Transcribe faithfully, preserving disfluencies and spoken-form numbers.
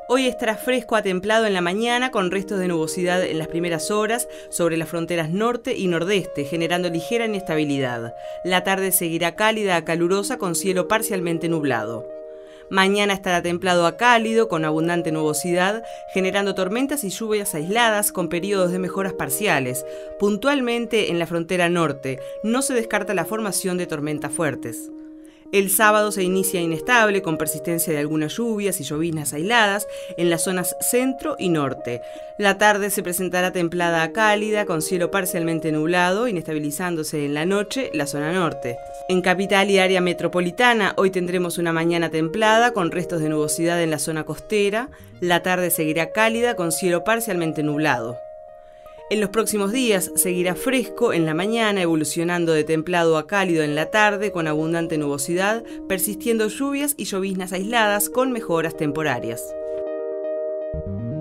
Hoy estará fresco a templado en la mañana con restos de nubosidad en las primeras horas sobre las fronteras norte y nordeste, generando ligera inestabilidad. La tarde seguirá cálida a calurosa con cielo parcialmente nublado. Mañana estará templado a cálido con abundante nubosidad, generando tormentas y lluvias aisladas con periodos de mejoras parciales. Puntualmente en la frontera norte, no se descarta la formación de tormentas fuertes. El sábado se inicia inestable con persistencia de algunas lluvias y lloviznas aisladas en las zonas centro y norte. La tarde se presentará templada a cálida con cielo parcialmente nublado, inestabilizándose en la noche la zona norte. En capital y área metropolitana hoy tendremos una mañana templada con restos de nubosidad en la zona costera. La tarde seguirá cálida con cielo parcialmente nublado. En los próximos días seguirá fresco en la mañana, evolucionando de templado a cálido en la tarde con abundante nubosidad, persistiendo lluvias y lloviznas aisladas con mejoras temporarias.